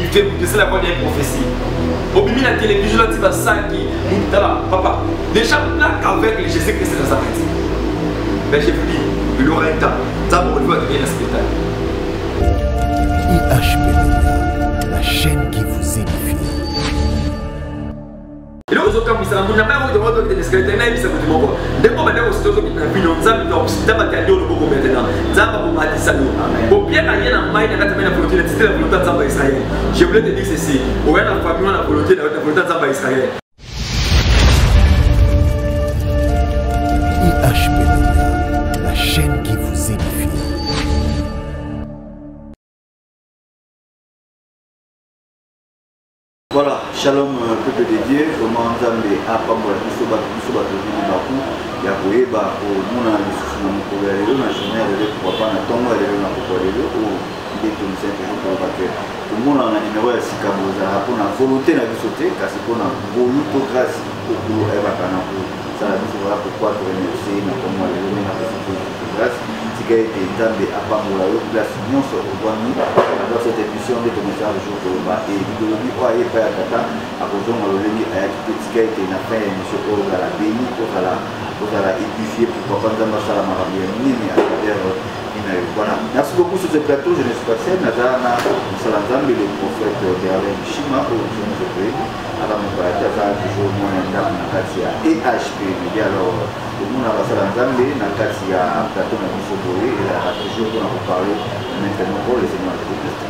c'est la première prophétie. Au milieu de la télévision, là, tu vas ça qui. Papa, déjà plaque avec le Jésus-Christ de Nazareth. Mais j'ai dit, il aura un temps. D'abord, il va devenir un spectacle. IHP Media, la chaîne qui vous édifie. Il y a aussi comme ça, on n'a pas envie de voir des escaliers, mais c'est du monde. Dès qu'on va dire aux autres qui n'ont pas nous avons donc c'est d'abord qu'il y a le beaucoup maintenant. Zamba pour m'a dit ça nous. Pour bien gagner dans maille, n'a pas la volonté de la volonté de Zamba Israël. Je voulais te dire ceci. Au moins la famille on a la volonté de Zamba Israël. IHP Media, la chaîne qui vous édifie. Voilà, shalom peuple de Dieu, comment Nzambe apambola biso bato vini baku ya koyeba komona lisusu na mokolo ya lelo na journée ya lelo papa na ntongo ya lelo na poko ya lelo oyo nde tomisai toujours koloba te komona na nimero ya sika bozala mpona volonté na biso te kasi mpona ngolu to grâce okolo ayebaka na kosala biso vala pourquoi toremercie na ntongo ya lelo nde na pesi to grâce tika ete Nzambe apambola yo place nyonso okwami dans cette émission de commissaire le jour koloba et bidolobi oyo ayepa ya tata akozonga lolenge ayaki te tika ete na fin ya émission oyo ozala béni ozala édifié pour papa Nzambe asala makambo ya minene à travers ina yo. Voilà, merci beaucoup sur ce plateau. Je ne suis pas seul, nazala na mosala Nzambe le prophète Berlin Bishima oyo tozomi tokoyebi ala mokolati azala toujours mwana ndako na kati ya EHP Media. Alors omona basala Nzambe na kati ya plateau na biso boye ezalaka toujours mpona koparle maintenant pour les seigneurs de Christ.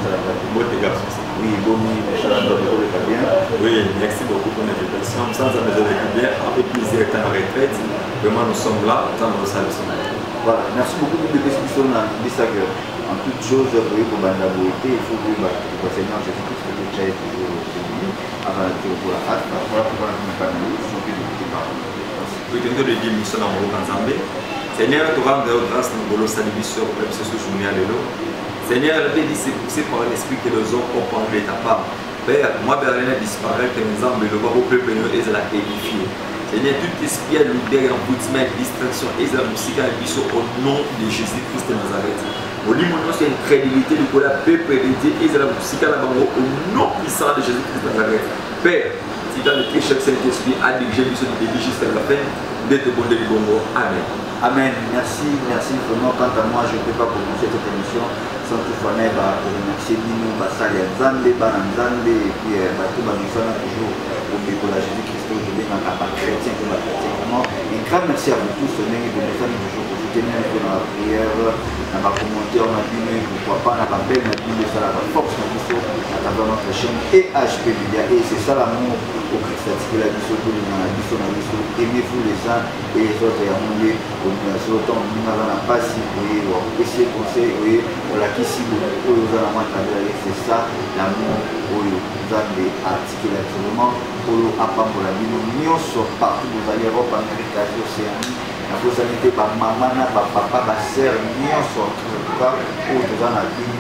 Oui, bon, bien. Oui, merci beaucoup pour l'invitation. Sans besoin de bien, avec plaisir d'être en retraite. Vraiment, nous sommes là, dans nos salles. Voilà, merci beaucoup de discussion. En toute chose, pour la beauté, il faut que le Seigneur Jésus-Christ soit toujours béni avant de pour la hâte. Voilà pourquoi nous pas nous sommes de parole. Oui, tu veux dire, nous sommes en Zambie. Seigneur, tu rends grâce à nous, sur le journée à l'élo. Seigneur, la vie dit c'est poussé par l'esprit que les hommes ont parlé de ta part. Père, moi, Berlin a disparu, que les hommes, le bas au peuple, et la édifié. Seigneur, tout esprit à l'idée, en boutiment, distraction, et la musique à l'émission au nom de Jésus-Christ de Nazareth. Au niveau de notre crédibilité, le peuple hérédité, et la musique à la banque au nom puissant de Jésus-Christ de Nazareth. Père, si dans le chaque Saint-Esprit a dirigé l'émission de début jusqu'à la fin, d'être bon de l'Ibongo. Amen. Amen. Merci vraiment. Quant à moi, je ne peux pas commencer cette émission sans toutefois remercier Nino, Basali, Nzambe, Bananzambe, et puis Batou Banifana, toujours au Béco de Jésus-Christ, je vais dans la chrétien, pour la chrétien. Vraiment, un grand merci à vous tous, de Banifana, toujours pour soutenir un peu dans la prière, dans la commentaire, on a dit, pourquoi pas, dans la belle, on a dit, ça la force, à travers notre chaîne EHP Media, et c'est ça l'amour au Christ, c'est la mission de aimez-vous les uns et les autres, et à mon lieu, sur le temps, nous n'avons pas si, vous voyez, essayer de conseiller, vous voyez, on l'a qui si vous c'est ça l'amour pour Nzambe articulé actuellement pour apambola bino nyonso partout vous allez Europe, Amérique, Asie, Océanie na bozalite ba mama na ba papa ba sœur nyonso en tout cas pour nous en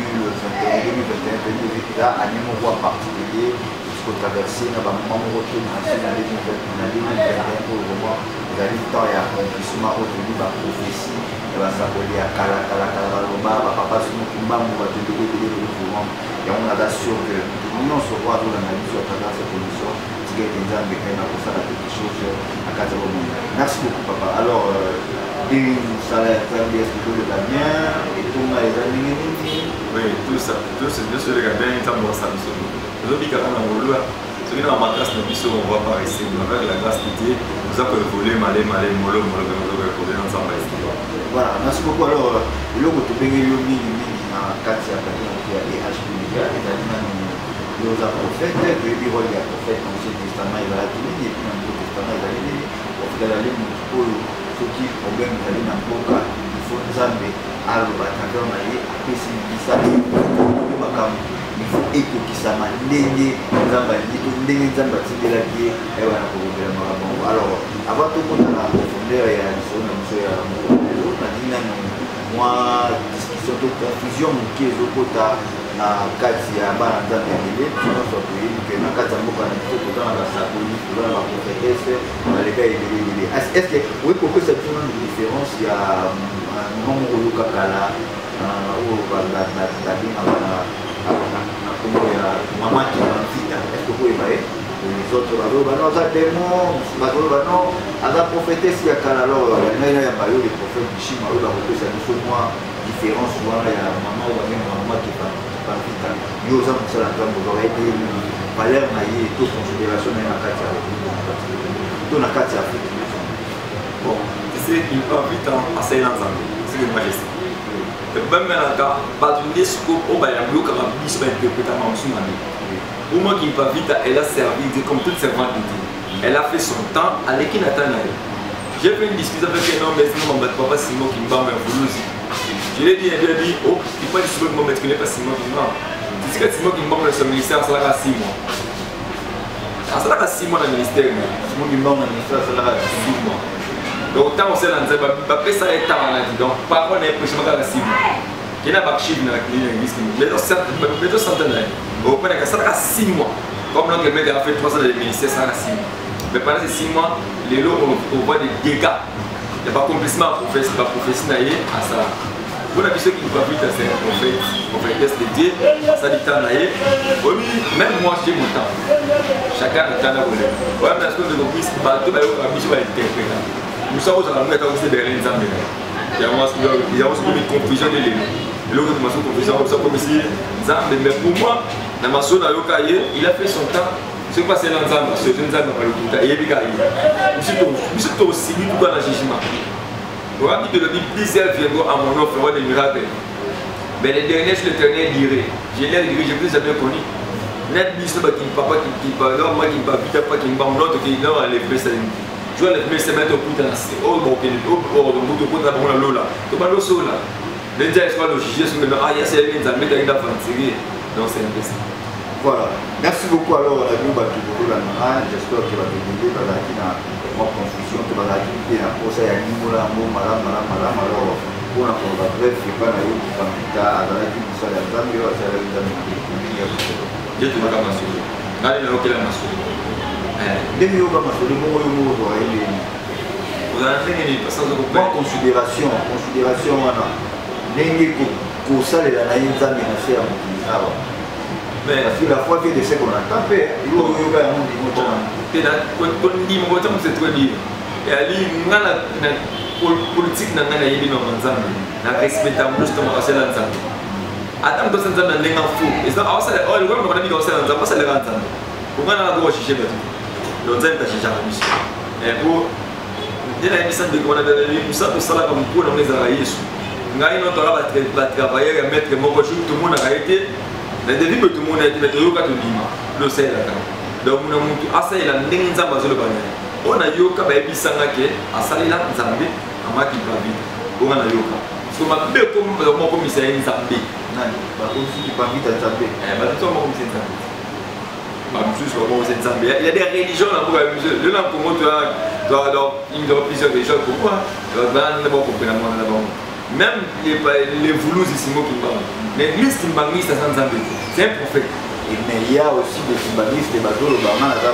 2021 là à niveau particulier jusqu'au traverser na ba mama retour na 2021 pour le moment vous avez le temps et accomplissement au début ba prophétie basakoli ya kala baloba bapapa soki kimbangu batendekebele mouvement yango naza sûr que nyonso oyo azolanda biso à travers cette émission tika ete Nzambe pe na kosala quelque chose na kati ya bomoi. Merci beaucoup papa. Alors mosala ya Nzambe eske toleka bien etonga eza ndenge nini? Oui, tout ça, bien sûr les bien Nzambe wasala biso tozobikaka na ngolwa soki na makasi na biso on va pas rester avec la grâce de Dieu nous a évolué malé molo évolué na Nzambe. Voilà, merci beaucoup. Alors, le mot de Bengelio Mini na kati ya EHP Media ezali nanu yoza prophète toyebi role ya prophète na Ancien Testament ezalaki nini epuis na Nouveau Testament ezali nini ezali motu oyo soki problème ezali na mboka ifo Nzambe aloba travers na ye apesi bisala makambo ifo ekokisama ndenge Nzambe alingi to ndenge Nzambe atindelaki ye ayebana kokobela makambo. Alors avant tokota na profondeur ya lisolo na biso ya moi discussion de confusion moke ezokota na kati ya bana Nzambe ebele nyonso toyebi ke na kati ya mboka na biso toza na basakoli toza na baprofetese baleka ebele. Estce oyebi kopesa biso nano différence ya moko oyo kaka la oyo babengaka na comme maman qui m'a vite, est-ce que vous voyez les autres, non, ça démon, non, à la prophétesse, il y a qu'à alors, il y a les prophètes du Chima, il y a moi différence souvent, il y a maman ou même maman qui va vite. Il y a aussi ça, vous aurez des valeurs, il y a toute considération dans la carte tout dans la carte Afrique. Bon, tu sais, il va vite à ces ensemble, c'est que moi je sais. Même maintenant, pas du discours, au bail, il y a un bis qui interprète à mon soumani. Pour moi qui va vite, elle a servi comme toute servante de Dieu. Elle a fait son temps à l'équipe Natanaël. J'ai fait une discussion avec un homme, mais sinon mon papa Simon qui me bat un boulot. Je lui ai dit, oh, il faut dire que mon maître n'est pas Simon qui me bat. Tu sais que Simon qui me bat dans ce ministère, ça va à 6 mois. Ça va à 6 mois dans le ministère. Simon qui me bat dans le ministère, ça va à 6 mois. Donc, tant on sait dans le après ça est tard, on a dit. Donc, par contre, on a l'impression qu'il y a 6 mois. Il y a un archive dans l'église. Mais donc, centenaire. Au point que ça va à 6 mois. Comme l'on a fait 3 ans dans le ministère, ça va à 6 mois. Mais pendant ces 6 mois, les lots, on voit des dégâts. Il n'y a pas complètement professionnel à ça. Vous avez vu ceux qui ne peuvent pas faire prophétesse de Dieu, ça dit tant d'ailleurs. Même moi j'ai mon temps. Chacun a le temps à voler. Ouais, mais est-ce que vous avez vu ce bateau, il va être interprété. Nous sommes à la mettre aussi derrière les amis. Il y a aussi une confusion de l'élu. L'autre de ma confusion, comme si, mais pour moi, dans ma zone à Yokaye, il a fait son temps. Ce qui passe dans l'ensemble, ce jeune homme a le coup, il est bien. Nous sommes aussi tout dans le jugement. Vous avez dit que le plusieurs viendront à mon offre, des miracles. Mais les derniers sur le terrain diraient, je l'ai dit, je ne l'ai jamais connu. Net bis qui ne parle pas, qui parle, moi qui ne parle pas, qui ne parle pas, qui ne parle pas. Je vais les se mettre au bout de la oh, donc il est au bout de la lola. Tu vas le sol là. Les gens sont le juger sur le ah, il y a ces gens qui ont mis dans la fantasy. Donc c'est un peu ça. Voilà. Merci beaucoup alors à nous battu beaucoup là. J'espère que va te aider dans la qui na moi confusion que va la qui na posa ya nimbo là mo mala alors pour la pour la bref c'est pas na yo qui pamita dans la qui ça la zambi ou ça la zambi. Je te vois comme ça. Nani na okela masuri. Demi yoga masuri mo yo mo do ile. Vous avez une personne de considération wana. Ndenge ko salela na nzambi na se ya mukizaba. Mais la foi vient de ce qu'on entend faire. Il faut que yoga monde dit moi. Quand dit moi tant c'est trop dire. Et ali ngala na politique na ngala yebi no nzambi. Na respecta justement à nzambi. Adam to nzambi na lenga fou. Et ça awasa oh le gouvernement na bi ko nzambi pas ça le nzambi. Ungana na go shishe betu. Donc nzambi ta shisha mission. Et pour dina mission de comment na musa to sala comme pour na ngeza Yesu. Ngai no to la ba travailler et mettre mon jour tout le monde a été. Mais depuis que tout le monde a été fait, le sel là. Donc, on a monté à ça, il a n'importe quoi sur le bannière. On a yoka, bah, et puis ça n'a qu'à à ça, il a Zambé, à ma qui va vite. On a yoka. Parce que ma belle comme mon commissaire est Zambé. Non, bah, aussi, tu pas vite à Zambé. Bah, tout mon commissaire Zambé. Bah, plus que mon commissaire Zambé. Il y a des religions là, pour le nom pour moi, tu as plusieurs religions pour moi. Tu vas d'abord comprendre là-bas. Même les voulous ici, moi qui me parlent. L'église qui m'a mis, c'est un prophète. Mais il y a aussi des symbolistes, des bateaux, même à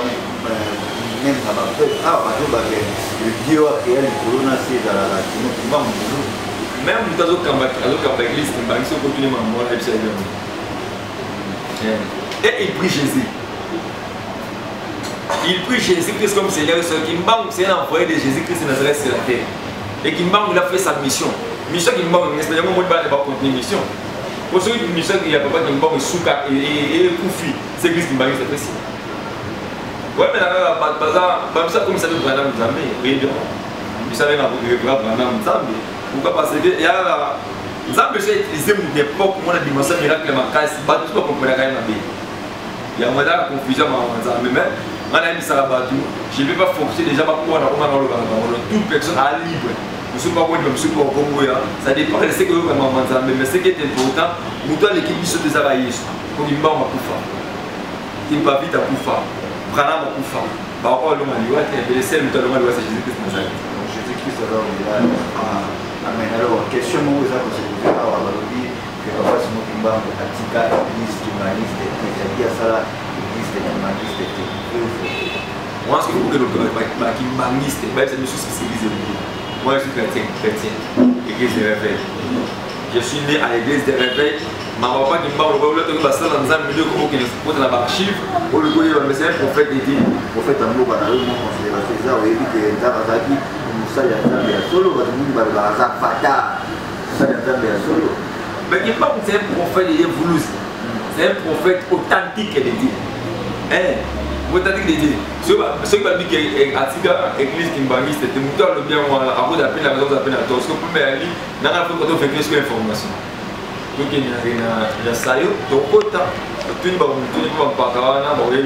le Dieu réel, c'est dans la même dans l'église qui m'a mis, c'est continue à moi, et il prie Jésus. Il prie Jésus-Christ comme Seigneur, qui m'a c'est un envoyé de Jésus-Christ dans la terre. Et qui m'a a fait sa mission. Mission qui m'a mais c'est un moment où il va continuer mission. Pour ceux qui me disent qu'il y a pas de bon souka et Koufi, c'est l'église qui m'a dit c'est précis. Ouais, mais là, ça comme ça, nous prenons Zambé, réunion. Vous savez, nous prenons Zambé. Pourquoi? Parce que il y a Zambé, c'est utilisé pour l'époque où on a dimension miracle, mais quand c'est pas tout ce qu'on peut faire. Il y a un confusion dans Zambé, mais on a mis ça là-bas. Je ne vais pas fonctionner déjà pour pouvoir toute personne à libre. Je ne suis pas comme ça dépend de ce que vous avez mais ce qui est important, nous devons l'équipe de travailler pour qu'il ne pas faire. Il ne va vite à pouvoir. Prendre à pouvoir. Par rapport à l'homme, il va être le seul mutuellement de Jésus-Christ Nazareth. Jésus-Christ, alors, il a. Amen. Alors, question, moi, vous avez posé que papa Simon Kimba, Atika, église humaniste, c'est-à-dire ça, église humaniste, moi, ce que vous voulez, humaniste, c'est une chose qui s'église. Moi je suis chrétien, église des réveils. Je suis né à l'église des réveils, papa qui m'a envoyé le bassin dans un milieu comme qui est dans l'archive, au lieu de c'est un prophète dit. Prophète Ambo Banalo, mon considération, ça, oui, que Nzabazaki, ça, il y a un solo, parce que nous, il y a un fata, ça, il y a un solo. Mais il n'est pas c'est un prophète voulu, c'est un prophète authentique de Dieu. Authentique de Dieu. Ceux qui ont dit que l'église qui m'a mis, c'était le bien, à vous d'appeler la maison, d'appeler la torse, que vous pouvez aller, dans la photo, fait que information. Donc il y a ça, donc autant, tout le monde pas parler,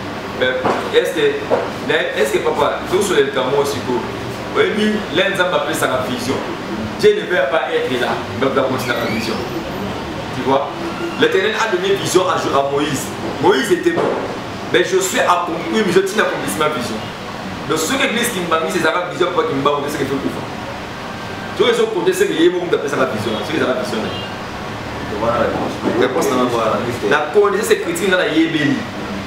est-ce que papa, tout sur le camion aussi, oui, l'un m'a appelé ça la vision. Dieu ne veut pas être là, mais il va continuer la vision. Tu vois, l'Éternel a donné vision à Moïse. Moïse était bon, mais je suis accompli, mais je tiens à accomplir ma vision. Donc ce que l'église qui m'a mis, c'est la vision pour qu'il m'a montré ce qu'il faut faire. Tu vois, ils ont compté ce qu'il y a, ils appellent ça la vision, ce qu'ils ont la vision. Voilà la réponse. La connaissance critique dans la Yébéli.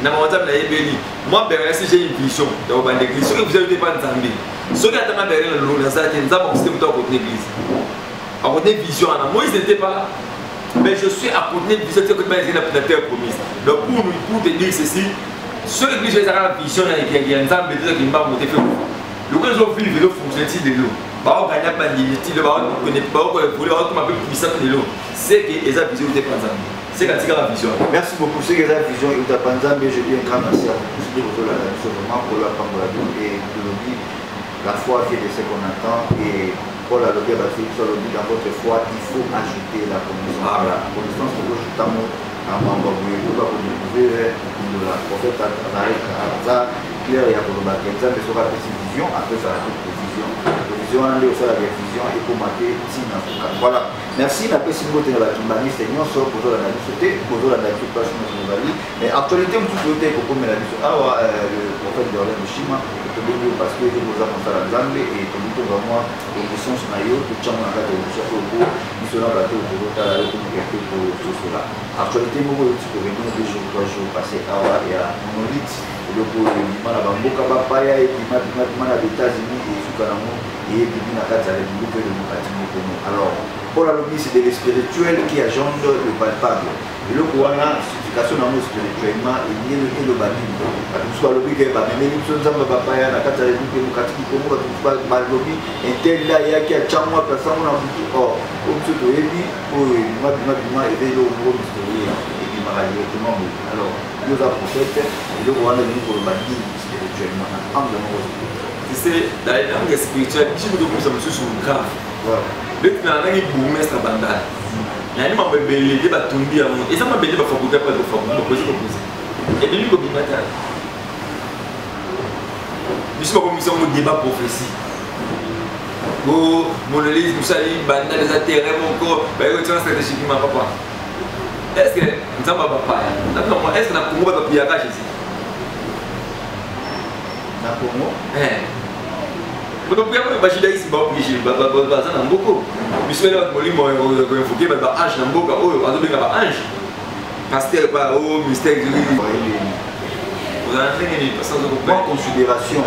Moi, si j'ai une vision dans l'église, ce que vous avez pas entendu, ce qui attend derrière le lot, c'est un système de l'église. À côté de vision, Moïse n'était pas là. Mais je suis à côté de vision que la terre promise. Donc pour te dire ceci, ce que l'église a la vision, il y a un ensemble de gens qui m'ont monté. Le cas où ils veulent fonctionner de l'eau. Bah, on gagne pas de limite, le baron ne connaît pas, on voulait un peu puissant de l'eau. C'est que les vision n'étaient pas ensemble. C'est quand il y a la vision. Merci beaucoup. C'est que la vision est à Panzam, mais je dis un grand merci à vous tous de la vraiment pour la Pambolado et de l'objet. La foi fait de ce qu'on attend et Paul a l'objet sur le dit dans votre foi, il faut ajouter la connaissance. La connaissance que je t'aime à Mambaboui, vous allez découvrir le prophète Azar, clair et à Koloba, qui mais sera une vision, après ça va être vision. Vision, on a aussi la vision et pour marquer voilà. Merci, n'a pas si vous avez la Kimbani, c'est non sort pour la société, pour la nature, pas sur nos avis. Mais actualité, vous souhaitez que comme la le prophète de Orlando Shima, parce que vous avez fait la Zambe et que vous avez vraiment une licence naïo, tout le temps, on a fait une licence au cours, nous serons battus pour la communication pour tout cela. Actualité, vous avez dit que nous 2 jours, 3 jours passés à Awa et à Monolith, le pour le Lima, la Bamboka Bapaya et puis maintenant les États-Unis et Soukanamo et puis la Kata, le groupe de Mokatimo. Alors, pour la lobby, c'est de l'espirituel qui agende le palpable. Et le Kouana, signification dans le spirituellement, il y a le banning. Parce que soit le lobby qui est pas, mais les choses dans le papaya, la carte de l'État, comme le lobby, et tel là, il y a qui a chambre, personne n'a dit, oh, comme ce que tu as dit, pour moi, et le gros mystérieux, et puis directement. Alors, nous avons prophète, et le Kouana est pour le banning spirituellement. Tu sais, dans les langues spirituelles, si vous devez vous sur le grave. Le plan est pour mettre la bandale. Il y a un membre de l'idée de tomber à mon. Et ça m'a béni de fabriquer pas de forme. Et bien, il y a un matin. Je suis comme ça, mon débat prophétie. Oh, mon église, vous savez, bandale, les intérêts, mon corps. Ben, il y a une stratégie qui m'a pas. Est-ce que nous avons pas est-ce que nous avons pas de piage ici? Na Congo? Porque eu imagino isso, porque eu vou na boca. Me espera o limo, eu foquei para anjo na boca, ou a dobrinha para anjo. Pasteur para o mistério de livro. Vous en avez passando com considération,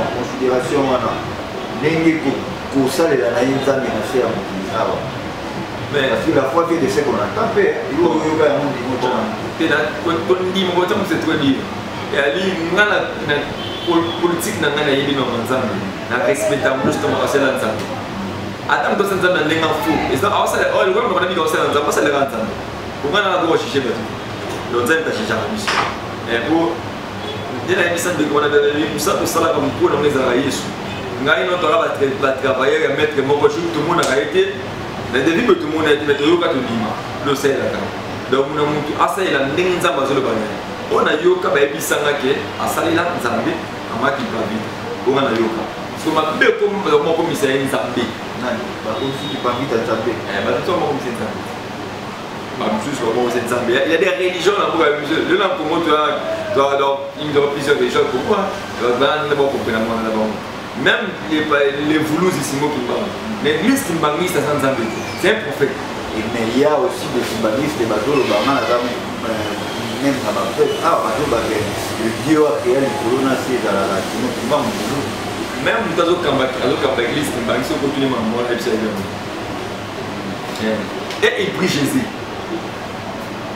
nem que ça les analyses à menacer à mon. Mais parce que la foi fait de ce qu'on entend, il faut que yoga monde dit moi. T'es là, quand dit moi quand c'est toi dit. Et ali ngana politique na ngana yebi na manzambe. Na respecta justement à cela ensemble. Attends que ça nous amène l'info. Et ça a ça oh le gouvernement dit que ça nous a pas ça le ensemble. Pourquoi on a droit chicher tout. Donc ça est chicher la mission. Et pour dès la mission de qu'on a donné pour ça là comme pour les araïs. Ngai non tora va travailler et mettre mon jour tout le monde a été le début tout le monde a été mettre au cas de lima. Le c'est là. Donc on a mutu asa ila ndenge nzamba zo le bana. On a yoka ba ebisanga ke asali la nzambe amaki babi. On a yoka. So ma be comme mon commissaire nzambe. Nani ba aussi qui babi ta nzambe. Ba tout mon commissaire nzambe. Ba monsieur sur mon commissaire nzambe. Il y a des religions là pour monsieur. Le là pour moi tu as donc il y a plusieurs religions pourquoi? Donc là on pas comprendre moi là-bas. Même les voulous ici moi qui parlent. L'église qui m'a mis ça nzambe. C'est un prophète. Mais il y a aussi des symbolistes de Bateau le Bama, même à Bateau, le Dieu a créé le corona, c'est dans la Latino, qui va mourir. Même dans l'église, il va continuer à mourir. Et il prie Jésus.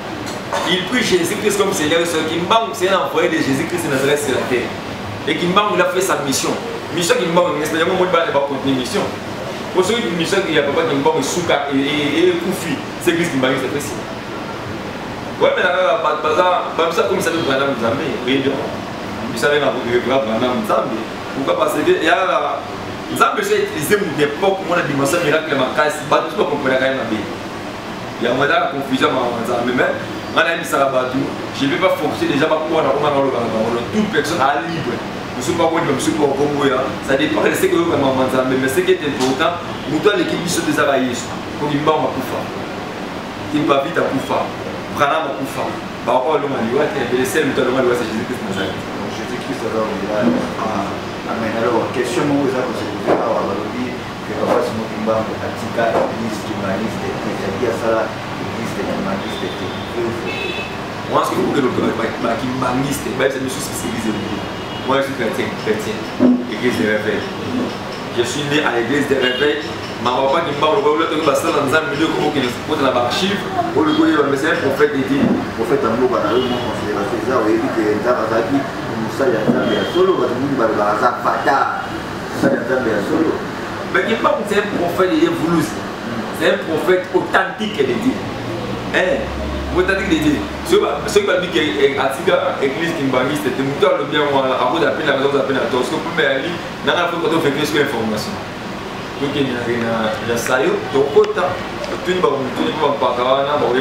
il prie Jésus-Christ comme Seigneur. Ce Kimbang, c'est un envoyé de Jésus-Christ de Nazareth sur la terre. Et Kimbang, il a fait sa mission. Mission Kimbang, espécialement, moi, il va continuer mission. Pour ceux qui mission, il y a pas Kimbang, Souka et Koufi. C'est Christ Kimbang, c'est précis. Ouais, mais là, ça comme ça, nous allons nous amener. Oui, bien. Vous savez, nous allons nous amener. Pourquoi? Parce que il y a. Nous avons besoin d'utiliser mon époque, mon dimension miracle, ma casse, pas tout le monde comprend la bien. Il y a moins de confusion, mais même, on a mis ça là-bas, je ne vais pas fonctionner déjà pas pour toute personne à libre. Je ne suis pas bon, je ne suis pas bon, ça dépend de ce que vous avez, mais ce qui est important, nous avons l'équipe qui se désarraille. Pour qu'il ne va pas faire. Il ne va vite à faire. Prana va faire. Par rapport à l'homme, il va être blessé, nous allons voir Jésus-Christ Nazareth. Jésus-Christ, alors, amen. Alors, question, vous avez posé à Wabalobi, que papa Simon Kimba, Atika, église humaniste, c'est-à-dire ça, église humaniste, moi, ce que vous voulez, le humaniste, c'est une chose qui s'église. Moi, je suis chrétien, église de réveil. Je suis né à l'église de réveil. Ma papa qui m'a envoyé le pasteur dans un milieu comme qui nous dans l'archive. Pour le coup, c'est un prophète de Dieu. Prophète en mot, on dit que Zazaki, ça y a un solo, on dit que Zafata, ça y a un solo. Mais il n'est pas un prophète de Dieu, c'est un prophète authentique de Dieu. Authentique de Dieu. Ceux qui ont dit que l'église Kimbangiste était mouton, le bien, à vous d'appeler la maison, vous appelez la torse, que vous pouvez aller dans la fois quand on fait quelque chose d'information. Donc il y a un salaire, donc autant, tout le monde va pas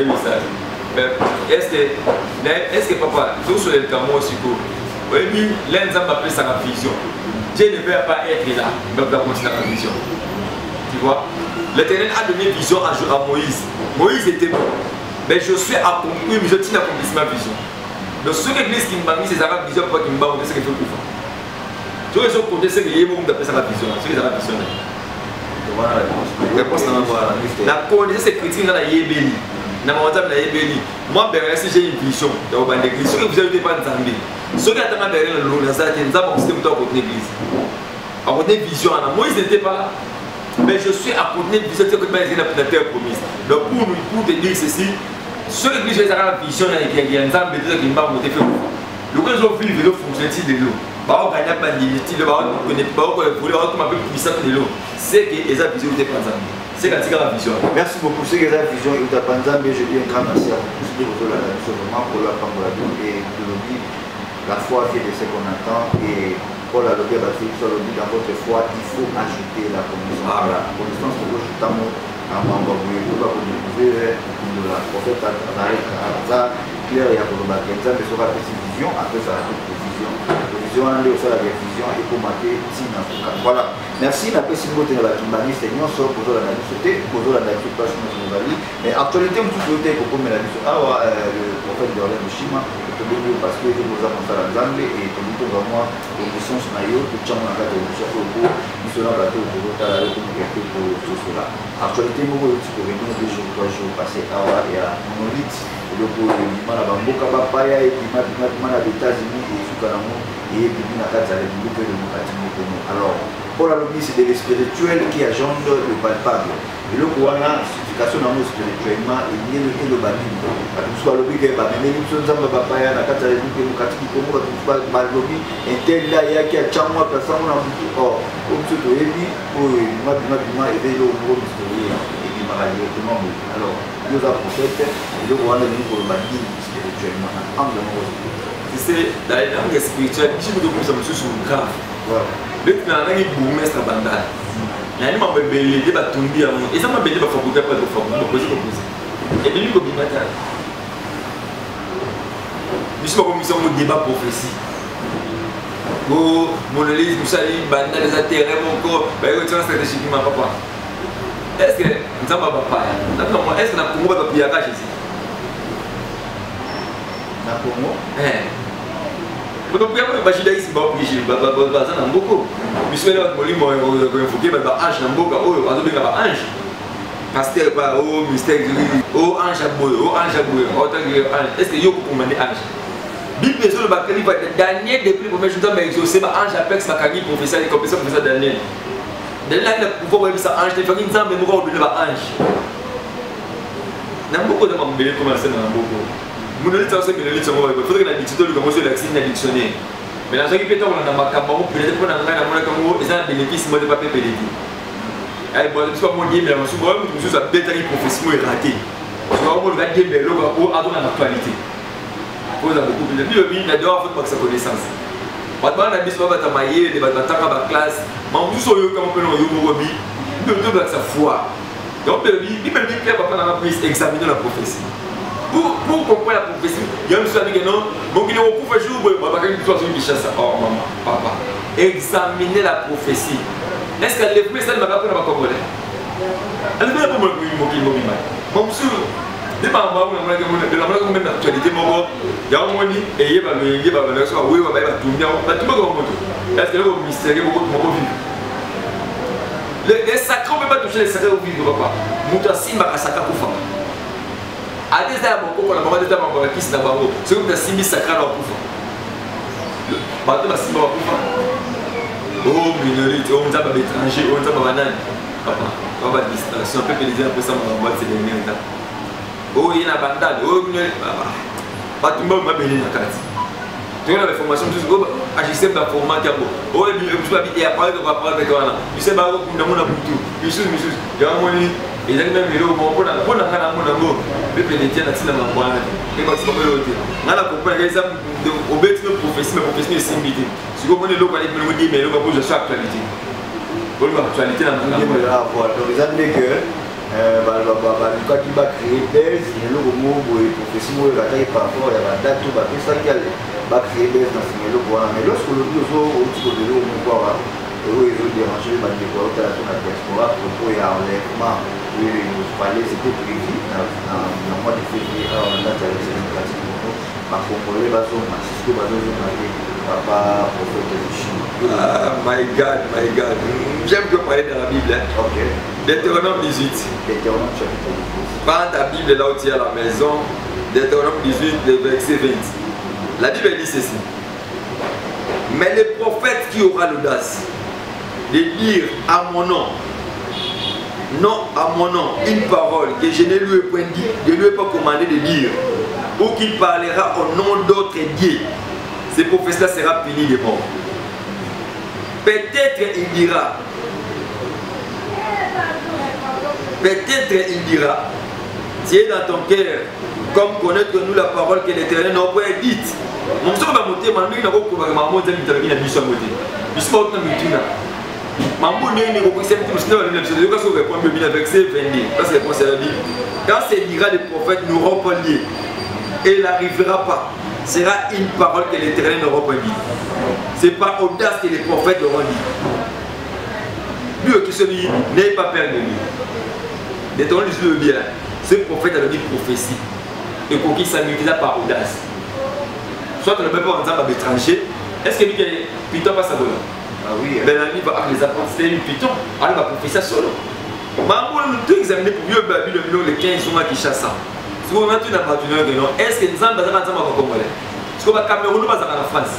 est-ce que papa, tout sur le camion aussi, oui, l'un d'entre appelle ça la vision. Dieu ne veut pas être là, mais il va continuer la vision. Tu vois, l'Éternel a donné vision à Moïse. Moïse était bon, mais je suis accompli, mais je tiens à accomplir ma vision. Donc ce que l'église qui m'a mis, c'est la vision pour qu'il m'a dit ce qu'il faut faire. Tous les autres côtés, c'est que les gens appellent ça la vision. C'est la vision. Voilà la réponse. La connaissance critique dans la Yébéni. Moi, si j'ai une vision dans l'église, ce que vous avez pas entendu, ce qui attend derrière le Nazareth, nous avons aussi côté l'église. À côté vision, Moïse n'était pas là. Mais je suis à côté de vision que la terre promise. Donc pour te dire ceci, ce que l'église a la vision, il y a un ensemble de gens qui m'ont monté. Le cas où vivre le fonctionnement de l'eau. Bah on gagne pas d'identité, bah on connaît pas, on voulait avoir tout ma peu puissant de l'eau. C'est que les vision n'étaient pas ensemble. C'est quand tu as la vision. Merci beaucoup. C'est que la vision est à Panzambe. Je dis un grand merci à vous tous de la vraiment pour la Pambolado et de la foi qui est de ce qu'on attend. Et pour la lobby, dans votre foi, il faut ajouter la connaissance. La connaissance que vous ajoutez à Mambaboué, vous pouvez la prophète Aza, clair et à Koloba, qui est sera petite vision, après ça va être vision. Vision, on a la vision et pour marquer Tina. Voilà. Merci, la personne qui est la Kimbani, c'est non seulement pour la société, pour la nature, pas sur nos valeurs. Mais actualité, on peut dire pour la mission. Alors, le prophète de Orlando Shima, parce que je vous annonce à l'ensemble et pour nous, vraiment, les missions sont ailleurs, tout le temps, on a fait des missions pour vous, ils sont là, pour vous, pour cela. Actualité, nous, pour venir 2 jours, 3 jours passés, il y a monolithe, le pour le Bima, la Bamboka, Bapaya, et Bima, les États-Unis, et Soukanamo, et Bima, la République démocratique. Alors, pour la lobby, c'est de l'espirituel qui agende le palpable. Et le Kouana, signification dans le spirituellement, il y a le banime. Soit le lobby qui est pas, mais les gens qui ont papaya, la carte de la République démocratique, comme on va pas le lobby, et tel là, il y a qui a chamwa, personne n'a plus. Or, comme ce que j'ai dit, pour Bima, et le gros historien, et qui m'a directement. Alors, nous avons prophète, et le Kouana est venu pour le banime spirituellement. Tu sais, dans les langues spirituelles, si vous devez vous amuser sur le grave. Le plan est bourgmestre à Bandal. Il y a un bébé qui va tomber à moi. Et ça m'a bébé va fabriquer pas de forme. Donc, c'est proposé. Et lui, comme il m'a dit, je suis pas comme ça, on débat prophétie. Oh, mon église, vous savez, Bandal, les atterrés, mon corps. Ben, il y a une stratégie qui m'a pas. Est-ce que nous avons pas papa? Est-ce que nous avons pas papa ici? Nous avons donc, il y a des gens qui ont beaucoup. Je suis là pour les gens qui ont ange dans beaucoup. Oh, ange. Pasteur, oh, mystère, oh, ange à boy, oh, ange à boy. Est-ce que vous pouvez ange? Bible est sur le bac, Daniel, depuis le premier jour, c'est ange apex, Makani, professeur, et professeur Daniel. Daniel a le pouvoir de ça ange, il faut qu'il y ait un ange. Dans beaucoup de gens, comment c'est dans beaucoup. Mon élite, c'est que l'élite, il faudrait que la dictionnaire, le commencer à la dictionnaire. Mais dans ce qui peut être, on a un camarade, peut-être qu'on a un bénéfice, moi, de papier pédétique. Allez, bon, c'est pas mon game, mais je suis vraiment une chose à bête avec profession est ratée. Je suis vraiment le gars game, mais là, on a dans l'actualité. Vous avez beaucoup de vie, il y a dehors, il faut pas que ça connaissance. Maintenant, on a dit que ça va t'amailler, des bâtards à la classe, mais en plus, on a comme on peut l'envoyer, il y a sa foi. Donc, il m'a dit que papa n'a pas examiner la prophétie. Pour comprendre la prophétie, il y a un monsieur qui dit non, mon guinéen, on peut faire jour, papa, quand il dit que ça, oh maman, papa, examiner la prophétie. Est-ce qu'elle est plus celle de ma papa n'a pas compris? Elle ne veut pas me dire mon monsieur, des parents, on a même l'actualité, il y a un moment et il y a un soir, oui, on va tout bien, on va tout le est-ce que le mystère est beaucoup de vie? Les sacrés, on ne peut pas toucher les sacrés au vide, papa. Mouta Simba à Saka Koufa. À des heures, on a des heures, on a qui s'est d'abord. C'est comme des Simbi sacrés à Koufa. Maintenant, la Simba à Koufa. Oh, minorité, on a des étrangers, on a des bananes. Papa, on va distraction, on peut pédaliser un peu ça, on va se donner un temps. Oh, il y a une bandade, oh, minorité, papa. Pas tout le monde m'a béni dans la carte. Tu vois la formation, tu sais, agissez dans le format qui a beau. Oh, et puis, et après, on va parler avec toi. Tu sais, bah, on a mon aboutou. Monsieur, il y a un moment, il y a même un on a un mot. Le pénétier, la tina, ma boîte. Et moi, c'est pas le côté. On a la compagnie, les hommes, au bête de profession, ma profession est similité. Si vous prenez l'eau, vous allez me dire, mais l'eau va bouger sur l'actualité. Vous voyez l'actualité dans le monde. Voilà, donc les amis que. Quand il va créer des, il y a le mot pour les professions, il va tailler par rapport à la date, tout va créer des dans ce milieu. Mais lorsque le plus au-dessus de l'eau, on voit, ils ont dérangé le décor de la diaspora, propos et enlèvement, il fallait, c'était prévu dans le mois de février, on a fait les ma congolais, papa, prophète de Chine. Ah, my God. J'aime que parler dans la Bible. Ok. Deutéronome 18. Deutéronome chapitre 18. Prends ta Bible là où tu es à la maison. Deutéronome 18, le verset 20. La Bible dit ceci. Mais le prophète qui aura l'audace de dire à mon nom, non à mon nom, une parole que je ne lui ai point dit, je ne lui ai pas commandé de dire, ou qu'il parlera au nom d'autres dieux, ce prophète-là sera puni de mort. Peut-être il dira, tu es dans ton cœur, comme connaître que nous la parole que l'Éternel n'a pas dite. Mon soeur va monter, ma mère n'a pas coupé, ma mère n'a pas mis la mission à côté. Je suis pas autant de tout. Ma mère n'a pas coupé, c'est tout. Sinon, elle n'a pas coupé, elle n'a pas verset 22. Parce que c'est la Bible. Quand c'est dira les prophètes n'auront pas lié, et il n'arrivera pas, sera une parole que l'Éternel n'aura pas dit. C'est par audace que les prophètes auront dit. Lui qui se dit, n'ayez pas peur de lui. L'Éternel dit le bien. Ce prophète a dit prophétie. Et pour qui s'amuse par audace. Soit on ne peut pas entendre l'étranger. Est-ce que lui qui Python passe à voler? Ah oui. Ben l'ami va les apprendre, c'est une Python. Alors il va prophétiser solo. Mais on peut examiner pour mieux le les 15 mois qui chassent ça. Si vous mettez une partenaire de nom, est-ce que nous avons besoin de Congolais? Est-ce que le Cameroun va dans la France?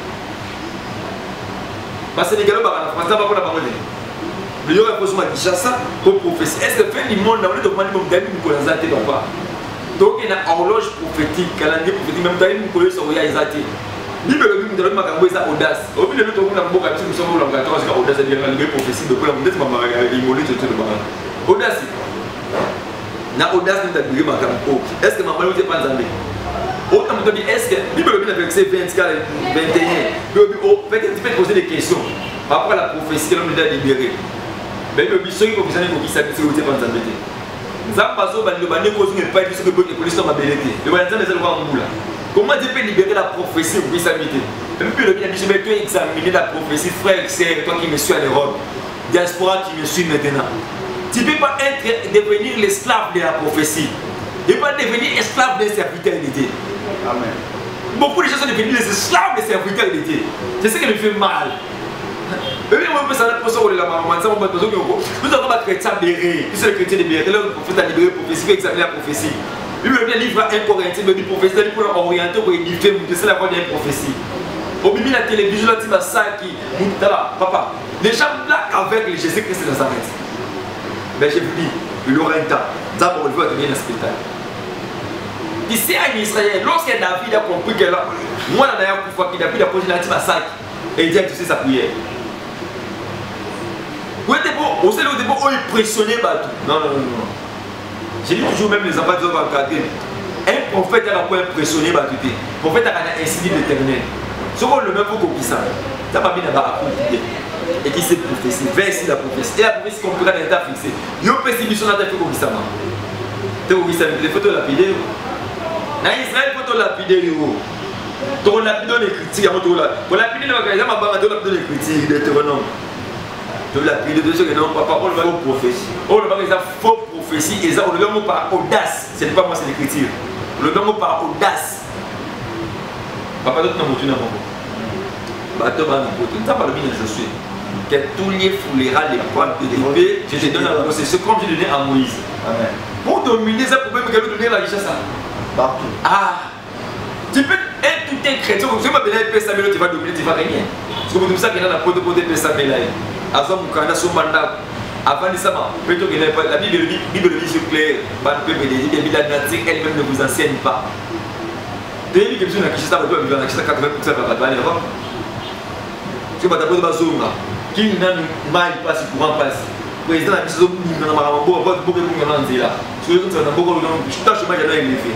Parce que les Sénégalais vont dans la France, ça va pas la parole. Il y aura un besoin de Kinshasa pour prophétie. Est-ce que fin du monde, on a demandé mon gars pour qu'on ait des pas? Donc il y a une horloge prophétique, calendrier prophétique, même temps il faut sur les athées. Ni le but de l'homme a audace. Au bout de l'autre, on a beaucoup de choses sur l'engagement, c'est audace, c'est une prophétie de quoi la monnaie, c'est immolé sur le bras. Audace. Na audace n'est pas de ma campo. Est-ce que ma mère n'est pas zambé? Autant me dire, est-ce que Bible a verset 24, 21, peut-être tu peux poser des questions par rapport à la prophétie que l'homme doit libérer. Mais le but, ceux qui prophétisent, ils ne sont pas zambé. Comment Dieu peut libérer la prophétie pour s'habiter? Et puis le bien dit, je vais examiner la prophétie, frère, c'est toi qui me suis à l'Europe, diaspora qui me suit maintenant. Tu ne peux pas devenir l'esclave de la prophétie. Tu ne peux pas devenir esclave des serviteurs de Dieu. Amen. Beaucoup de gens sont devenus les esclaves des serviteurs de Dieu. C'est ce qui me fait mal. Nous avons pas chrétien béret, nous sommes les chrétiens de béret, le prophète a libéré la prophétie, il faut examiner la prophétie. Lui, le livre à 1 Corinthiens, il dit prophétie, il faut orienter pour édifier, c'est la voie d'une prophétie. Au milieu de la télévision, là, tu vas ça qui. Papa, les gens blaguent avec les Jésus-Christ de Nazareth. Mais je vous dis, il aura un temps. D'abord, il faut devenir un spectacle. Tu sais, en Israël, lorsque David a compris que là, moi, David a posé un sac et il dit tu sais sa prière. Vous êtes beau, vous êtes beau, impressionné par tout. Non. J'ai dit toujours, même les enfants qui ont encadré, un prophète a pas impressionné par tout. Le prophète a ainsi dit l'éternel. Ce qu'on le met pour qu'on puisse ça. Ça va bien avoir à et qui s'est prophétie, verset la prophétie. Et la prophétie qu'on peut dans l'état fixé. Il y a une persécution dans l'état fixé. Tu as vu les photos lapidées. Dans Israël, il faut lapider. Tu as lapidé les critiques. Pour lapider les critiques, tu as lapidé les critiques. Tu as lapidé de ceux qui n'ont pas parole. Faux prophétie. Oh, le bagage est faux prophétie. Et ça, on le met par audace. Ce n'est pas moi, c'est l'écriture. On le met par audace. Papa, d'autres n'ont pas bateau va nous porter. Ça parle bien je suis. Que tous les foulera les poils de l'épée, je te donne la possession comme j'ai donné à Moïse. Amen. Pour dominer ça, pour même que nous donner la richesse. Partout. Ah, tu peux être tout un chrétien. Si tu vas donner un Samuel, tu vas dominer, tu vas régner. C'est comme ça qu'il y a la porte de côté de Samuel. Avant Moukanda, son mandat. Avant de ça, plutôt que la Bible dit sur clair, le peuple des Bibles, la nature elle-même ne vous enseigne pas. Dès que vous avez ça, vous avez 80% de la Bible. Tu vas d'abord bazonga qui n'a mal passe courant passe président a biso na marambo ba boke mu na nzela so yo tsana boko no tâche ma jana élevé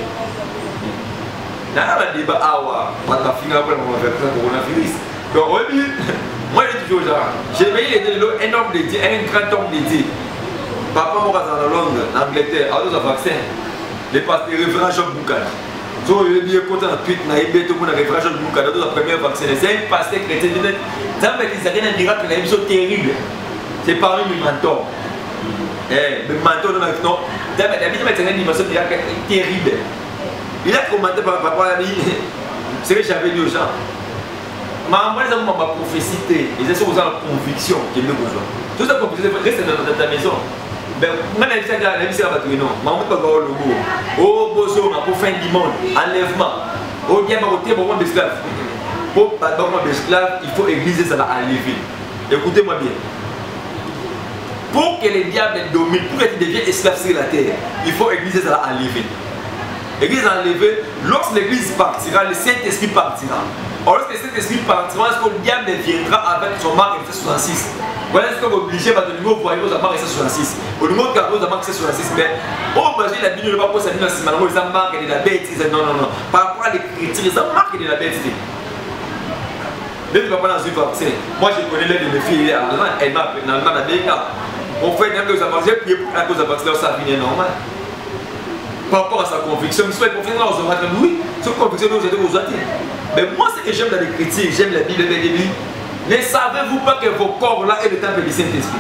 na la débat awa pata finga pour la coronavirus donc oui moi je dis toujours ça j'ai payé les deux un homme de Dieu un grand homme de Dieu papa moi dans la Londres en Angleterre à deux vaccins les pasteur révérend Jean Boucan. So, il est bien content de tweet, il est tout le monde a référé à Jean Boucan, la première vaccin. C'est un pasteur chrétien. Ça me dit, c'est un miracle, une émission terrible. C'est parmi mes mentors. Mes mentors, non. David, c'est une émission terrible. Il a commenté par papa, il dit, c'est ce que j'avais dit aux gens. Moi, les gens m'ont prophétie, et c'est sur la conviction qu'il y a besoin. Tout ça, reste dans ta maison. Ben, moi, je suis là, je suis là, je suis là, oh, bozo, pour fin du monde, enlèvement. Oh, bien, il faut d'esclaves. Pour d'esclaves, il faut égliser ça à enlever. Écoutez-moi bien. Pour que les diables dominent, pour que tu deviennes esclave sur la terre, il faut égliser ça à enlever. L'église enlevée, lorsque l'église partira, le Saint-Esprit partira. Or, lorsque le Saint-Esprit partira, est-ce que le diable viendra avec son marque 66? Voilà ce qu'on est obligé de numéro voyez aux marques 66. Au numéro 14, la marque 66. Mais au Brésil, la Bible ne va pas s'aligner dans ce moment où ils ont marqué de la bêtise. Non. Par rapport à l'écriture, ils ont marqué de la bêtise. Même si je ne vais pas dans une vaccin, moi je connais l'un de mes filles, elle m'a appelé dans le Allemagne. On fait une cause de vaccin, j'ai prié pour la cause de vaccin, ça vient normal. Par rapport à sa conviction, je suis confiant dans son matin, oui, cette conviction nous aide aux autres. Mais moi, ce que j'aime dans l'écriture, j'aime la Bible, les début. Ne savez-vous pas que vos corps là est le temple du Saint-Esprit?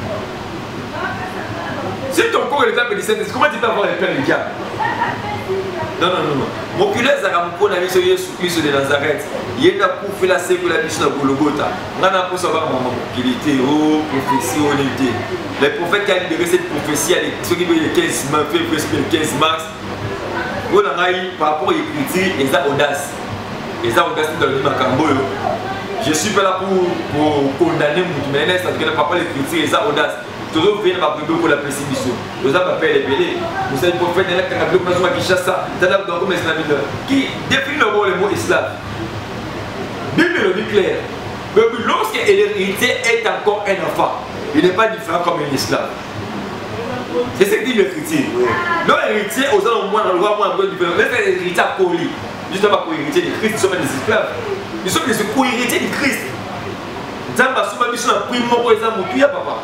Si ton corps est le temple du Saint-Esprit, comment tu peux avoir le Père du diable? Non. Mon culé Zaramko n'a mis sur Jésus-Christ de Nazareth. Il est là pour faire la sécularité de Golgotha. On a pour savoir qu'il était prophétie, honnêteté. Les prophètes qui ont libéré cette prophétie, ceux qui veulent le 15 mars, le 15 mars, par rapport à l'écriture, ils ont audace. Ils ont audace dans le Macambo. Je suis pas là pour condamner mon ménage, parce que par rapport à l'écriture, ils ont audace. Toujours vient ma prière pour la précipitation. Nous avons appelé les bélés. Vous savez, le prophète est là qui a appelé pour qui chasse ça. Qui définit le mot islam. Bible le dit clair. Lorsque l'héritier est encore un enfant, il n'est pas différent comme un esclave. C'est ce que dit l'écriture. Non, l'héritier, aux gens au moins, on le voit moins différent. Les héritiers à poli. Justement, pour héritier de Christ, ils sont des esclaves. Ils sont des co-héritiers de Christ. Zamba souvent ils sont en prime pour les amours. Tu y a papa.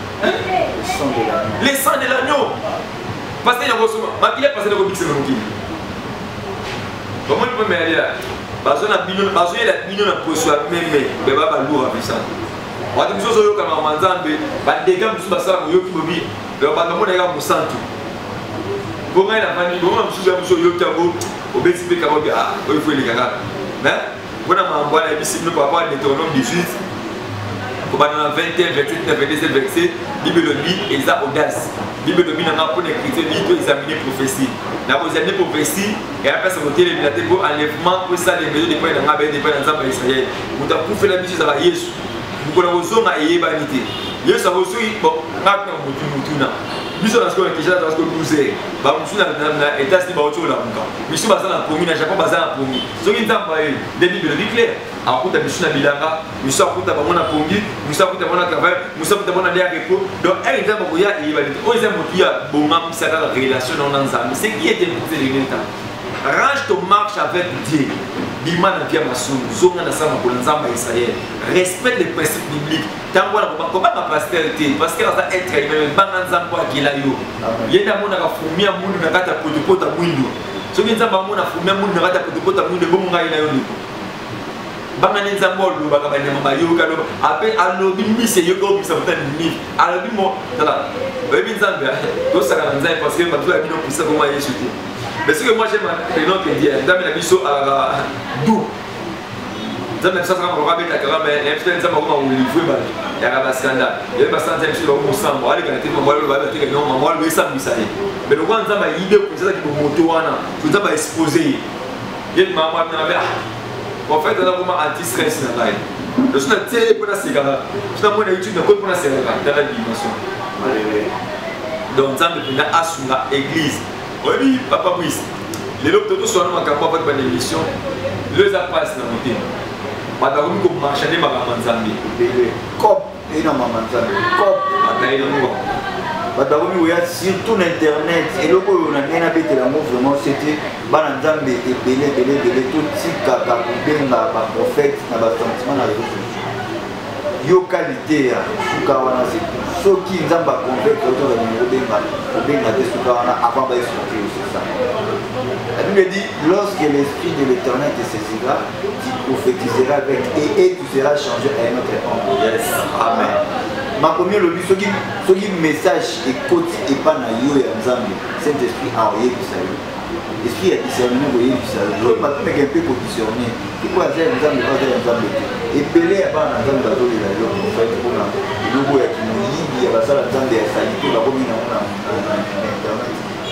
Les sangs de l'agneau. Parce qu'il y a un passé de Robix et de comment tu peux m'aider là? Parce que la bignon a posé même mais pas lourd avec ça. On a des choses comme un manzan, des dégâts qui sont passés au Yoki, le bâtiment des gars au centre. Pour moi, la famille, pour moi, je suis au Yoki, au BTP, il faut les gars. Mais, on a envoyé la Bible pour avoir des Deutéronome 18. Dans 21, 28, 27 versets, Bible le dit, ils ont audace. Bible le dit, dans la écriture, il doit examiner prophétie. Dans vos années prophétie, et après ça, vous avez les pour enlèvement, pour ça, les maisons de Israël. Vous avez fait la mission, ça va Jésus. Vous connaissez aux hommes à Yébanité. Yo ça aussi bon ngaka mutuna. Biso na skola kisha na skola 12. Ba mutuna na état si ba ocho la muka. Biso baza na promis na Japon baza na promis. Soki nzamba ye des bible clair. Akuta biso na bilanga, biso akuta ba mona pongi, biso akuta mona travail, biso akuta mona dia repos. Donc elle nzamba ko ya e ba dit. O nzamba kia bonga misaka la relation na nzamba. C'est qui était pour te donner temps. Range ton marche avec Dieu. Bima na pia masu, zonga na sama ko nzamba Israël. Respecte les principes bibliques. Tango na ko ba ma pasteur te parce que ça être même banga nzamba akila yo. Yenda mona ka fumia mundu na kata potopota mwindo. Soki nzamba mona fumia mundu na kata potopota mwindo bo munga ina yo liko. Banga nzamba lo baka ba nyama yo ka lo ape alobi mise yo ko bisa mutani ni. Alobi mo tala. Bebi nzamba to saka nzamba parce que bato ya bino pisa ko ma Yesu te. Mais ce que moi j'aime les noms que dit, dans mes amis, d'où dans mes ça on va mettre la mais l'influence ça va comment on livrer il y a un scandale il y a pas ça c'est sur le ensemble allez quand tu vas le va te non maman le ça ça mais le grand ça va idée pour ça qui moto wana tout ça va exposer il y a maman na ba en fait on a vraiment anti stress na live le son télé pour la cigare c'est mon YouTube pour la cigare dans la dimension donc ça me prend à sunga église. Oui, papa Brice. Les autres tous sont en campagne avec une émission. Les passe dans mon thème. Madame comme marchander ma manzambi. Cop et non ma manzambi. Cop. Madame oui surtout l'internet et le coup on a bien habité la mot vraiment c'était banzambi et belé tout tika ka benga ba prophète na ba sentiment na réseaux sociaux. Yo qualité ya suka wana c'est soki nzamba convaincre autour de benga de suka wana avant ba expliquer aussi ça. La Bible dit lorsque l'esprit de l'Éternel te saisira, tu prophétiseras avec et tu seras changé à un autre homme. Yes. Amen. Ma première lobby soki message écoute et pas na yo ya nzambe. Saint-Esprit a envoyé ça. Esprit a discernement voyé ça. Donc maintenant mais un peu pour discerner. Et quoi dire nzambe pas dire nzambe. Et belé à pas nzambe ba zo de la yo en fait pour na logo ya kimuyidi ya basala nzambe ya salito ba komi na internet.